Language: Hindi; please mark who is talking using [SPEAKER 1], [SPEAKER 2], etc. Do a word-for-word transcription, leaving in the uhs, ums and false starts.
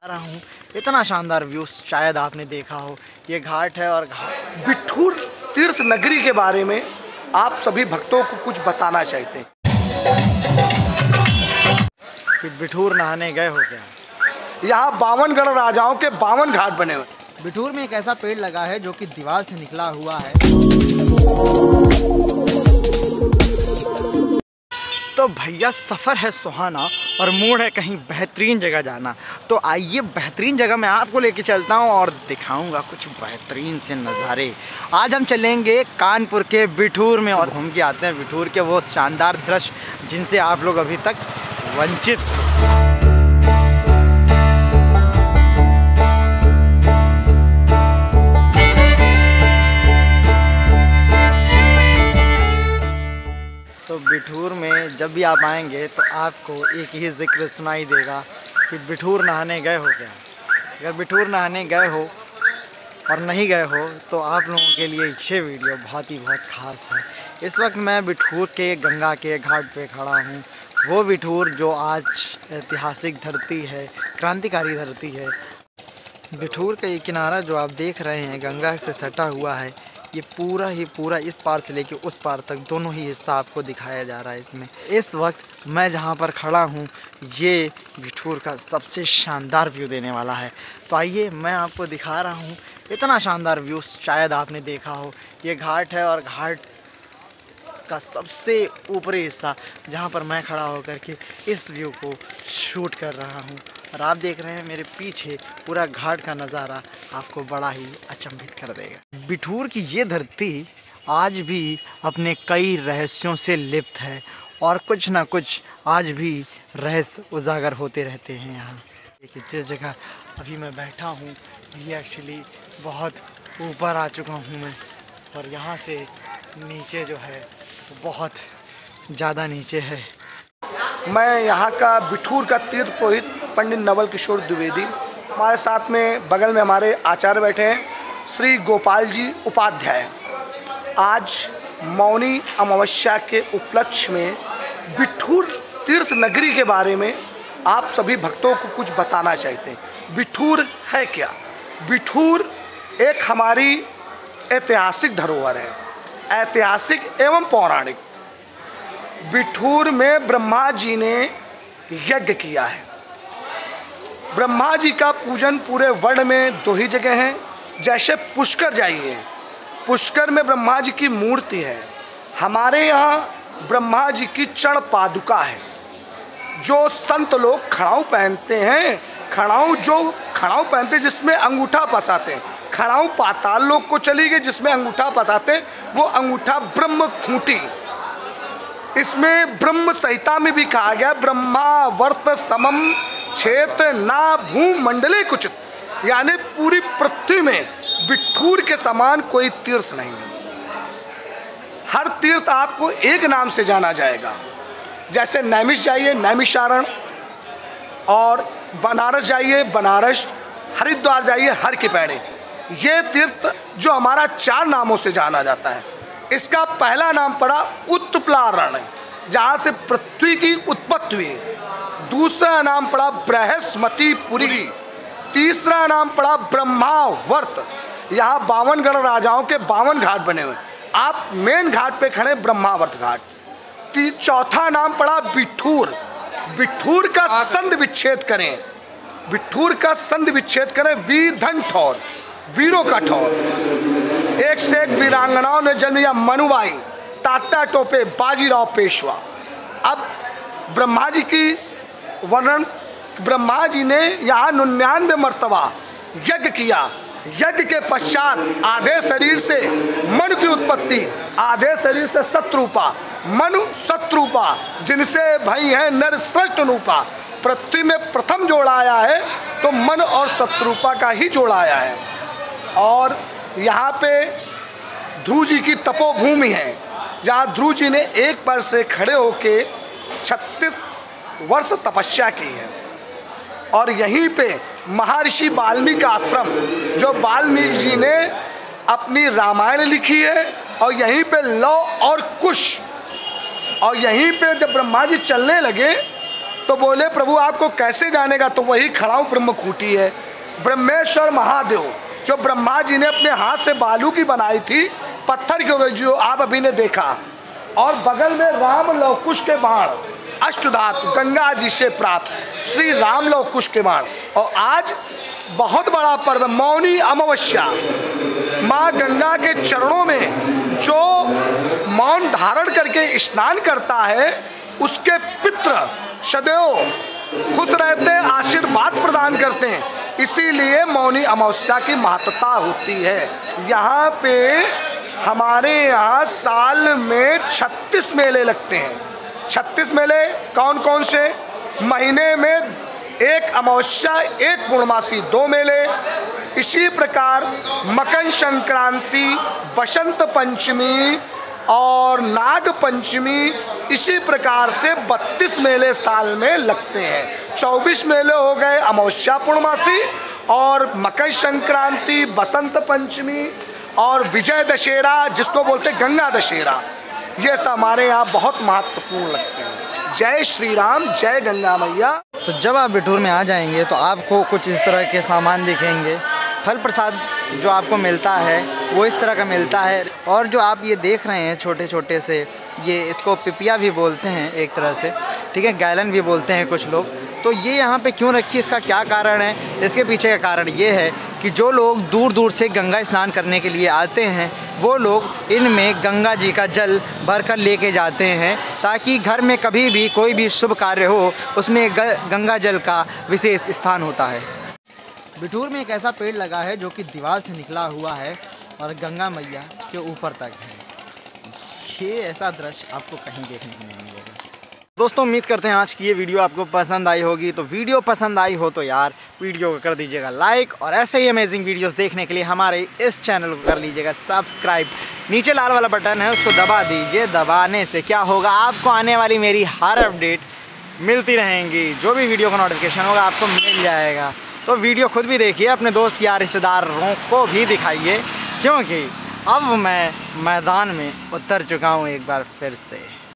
[SPEAKER 1] रहा हूँ। इतना शानदार व्यू शायद आपने देखा हो। ये घाट है और घाट
[SPEAKER 2] बिठूर तीर्थ नगरी के बारे में आप सभी भक्तों को कुछ बताना चाहते हैं।
[SPEAKER 1] कि बिठूर नहाने गए हो क्या?
[SPEAKER 2] यहाँ बावन गढ़ राजाओं के बावन घाट बने हुए।
[SPEAKER 1] बिठूर में एक ऐसा पेड़ लगा है जो कि दीवार से निकला हुआ है। तो भैया सफ़र है सुहाना और मूड है कहीं बेहतरीन जगह जाना। तो आइए बेहतरीन जगह मैं आपको लेके चलता हूँ और दिखाऊंगा कुछ बेहतरीन से नज़ारे। आज हम चलेंगे कानपुर के बिठूर में और घूम के आते हैं बिठूर के वो शानदार दृश्य जिनसे आप लोग अभी तक वंचित। तो बिठूर में जब भी आप आएंगे तो आपको एक ही जिक्र सुनाई देगा कि बिठूर नहाने गए हो क्या? अगर बिठूर नहाने गए हो और नहीं गए हो तो आप लोगों के लिए ये वीडियो बहुत ही बहुत ख़ास है। इस वक्त मैं बिठूर के गंगा के घाट पे खड़ा हूँ। वो बिठूर जो आज ऐतिहासिक धरती है, क्रांतिकारी धरती है। बिठूर का ये किनारा जो आप देख रहे हैं गंगा से सटा हुआ है, ये पूरा ही पूरा इस पार से लेके उस पार तक दोनों ही हिस्सा आपको दिखाया जा रहा है इसमें। इस वक्त मैं जहाँ पर खड़ा हूँ ये बिठूर का सबसे शानदार व्यू देने वाला है। तो आइए मैं आपको दिखा रहा हूँ। इतना शानदार व्यू शायद आपने देखा हो। ये घाट है और घाट का सबसे ऊपरी हिस्सा जहाँ पर मैं खड़ा होकर के इस व्यू को शूट कर रहा हूँ और आप देख रहे हैं मेरे पीछे पूरा घाट का नज़ारा आपको बड़ा ही अचंभित कर देगा। बिठूर की ये धरती आज भी अपने कई रहस्यों से लिप्त है और कुछ ना कुछ आज भी रहस्य उजागर होते रहते हैं यहाँ। देखिए जिस जगह अभी मैं बैठा हूँ ये एक्चुअली बहुत ऊपर आ चुका हूँ मैं और यहाँ से नीचे जो है बहुत ज़्यादा नीचे है।
[SPEAKER 2] मैं यहाँ का बिठूर का तीर्थ पुरोहित पंडित नवल किशोर द्विवेदी, हमारे साथ में बगल में हमारे आचार्य बैठे हैं श्री गोपाल जी उपाध्याय। आज मौनी अमावस्या के उपलक्ष्य में बिठूर तीर्थ नगरी के बारे में आप सभी भक्तों को कुछ बताना चाहते हैं। बिठूर है क्या? बिठूर एक हमारी ऐतिहासिक धरोहर है, ऐतिहासिक एवं पौराणिक। बिठूर में ब्रह्मा जी ने यज्ञ किया है। ब्रह्मा जी का पूजन पूरे वर्ल्ड में दो ही जगह हैं। जैसे पुष्कर जाइए, पुष्कर में ब्रह्मा जी की मूर्ति है। हमारे यहाँ ब्रह्मा जी की चरण पादुका है। जो संत लोग खड़ाऊ पहनते हैं, खड़ाऊ जो खड़ाऊ पहनते हैं जिसमें अंगूठा फंसाते हैं, खड़ाऊ पाताल लोग को चली गई जिसमें अंगूठा फंसाते हैं, वो अंगूठा ब्रह्म खूंटी। इसमें ब्रह्म संहिता में भी कहा गया ब्रह्मावर्त समम क्षेत्र ना भूमंडले कुछ, यानी पूरी पृथ्वी में बिठूर के समान कोई तीर्थ नहीं है। हर तीर्थ आपको एक नाम से जाना जाएगा। जैसे नैमिष जाइए नैमिषारण, और बनारस जाइए बनारस, हरिद्वार जाइए हर की पैड़ी। ये तीर्थ जो हमारा चार नामों से जाना जाता है। इसका पहला नाम पड़ा उत्पलारण, जहाँ से पृथ्वी की उत्पत्ति हुई। दूसरा नाम पड़ा बृहस्पतिपुरी। तीसरा नाम पड़ा ब्रह्मावर्त। यहाँ बावन गढ़ राजाओं के बावन घाट बने हुए। आप मेन घाट पे खड़े ब्रह्मावर्त घाट। चौथा नाम पड़ा बिठूर। बिठूर का संधि विच्छेद करें, बिठूर का संधि विच्छेद करें वीरधन ठौर, वीरों का ठौर। एक से एक वीरांगनाओं ने जन्म लिया, मनुबाई, तात्या टोपे, बाजीराव पेशवा। अब ब्रह्मा जी की वर्णन, ब्रह्मा जी ने यहाँ निन्यानवे मर्तबा यज्ञ किया। यज्ञ के पश्चात आधे शरीर से मनु की उत्पत्ति, आधे शरीर से शत्रुपा, मनु शत्रुपा, जिनसे भई है नर श्रेष्ठ अनुपा। पृथ्वी में प्रथम जोड़ आया है तो मन और शत्रुपा का ही जोड़ आया है। और यहाँ पे ध्रुव जी की तपोभूमि है, जहाँ ध्रुव जी ने एक पैर से खड़े होके छत्तीस वर्ष तपस्या की है। और यहीं पे महर्षि वाल्मीकि का आश्रम, जो वाल्मीकि जी ने अपनी रामायण लिखी है, और यहीं पे लव और कुश। और यहीं पे जब ब्रह्मा जी चलने लगे तो बोले प्रभु आपको कैसे जानेगा? तो वही खड़ा हूँ ब्रह्मखूटी है, ब्रह्मेश्वर महादेव, जो ब्रह्मा जी ने अपने हाथ से बालू की बनाई थी, पत्थर की हो गई जो आप अभी ने देखा। और बगल में राम लवकुश के बाण, अष्टधातु गंगा जी से प्राप्त श्री राम लवकुश के बाण। और आज बहुत बड़ा पर्व मौनी अमावस्या, माँ गंगा के चरणों में जो मौन धारण करके स्नान करता है उसके पितृ सदैव खुश रहते हैं, आशीर्वाद प्रदान करते हैं। इसीलिए मौनी अमावस्या की महत्ता होती है। यहाँ पे हमारे यहाँ साल में छत्तीस मेले लगते हैं। छत्तीस मेले कौन कौन से? महीने में एक अमावस्या, एक पूर्णमासी, दो मेले। इसी प्रकार मकर संक्रांति, बसंत पंचमी और नाग पंचमी, इसी प्रकार से बत्तीस मेले साल में लगते हैं। चौबीस मेले हो गए अमावस्या पूर्णमासी और मकर संक्रांति, बसंत पंचमी और विजय दशहरा जिसको बोलते हैं गंगा दशहरा, ये सब हमारे यहाँ बहुत महत्वपूर्ण लगते हैं। जय श्री राम, जय गंगा मैया।
[SPEAKER 1] तो जब आप बिठूर में आ जाएंगे तो आपको कुछ इस तरह के सामान दिखेंगे। फल प्रसाद जो आपको मिलता है वो इस तरह का मिलता है। और जो आप ये देख रहे हैं छोटे छोटे से, ये इसको पिपिया भी बोलते हैं एक तरह से, ठीक है, गैलन भी बोलते हैं कुछ लोग। तो ये यहाँ पे क्यों रखी, इसका क्या कारण है? इसके पीछे का कारण ये है कि जो लोग दूर दूर से गंगा स्नान करने के लिए आते हैं वो लोग इनमें गंगा जी का जल भर कर लेके जाते हैं, ताकि घर में कभी भी कोई भी शुभ कार्य हो उसमें गंगा जल का विशेष स्थान होता है। बिठूर में एक ऐसा पेड़ लगा है जो कि दीवार से निकला हुआ है और गंगा मैया के ऊपर तक है। ये ऐसा दृश्य आपको कहीं देखने को नहीं मिलेगा। दोस्तों उम्मीद करते हैं आज की ये वीडियो आपको पसंद आई होगी। तो वीडियो पसंद आई हो तो यार वीडियो को कर दीजिएगा लाइक, और ऐसे ही अमेजिंग वीडियोस देखने के लिए हमारे इस चैनल को कर लीजिएगा सब्सक्राइब। नीचे लाल वाला बटन है उसको दबा दीजिए। दबाने से क्या होगा, आपको आने वाली मेरी हर अपडेट मिलती रहेंगी। जो भी वीडियो का नोटिफिकेशन होगा आपको मिल जाएगा। तो वीडियो खुद भी देखिए, अपने दोस्त या रिश्तेदारों को भी दिखाइए, क्योंकि अब मैं मैदान में उतर चुका हूँ एक बार फिर से।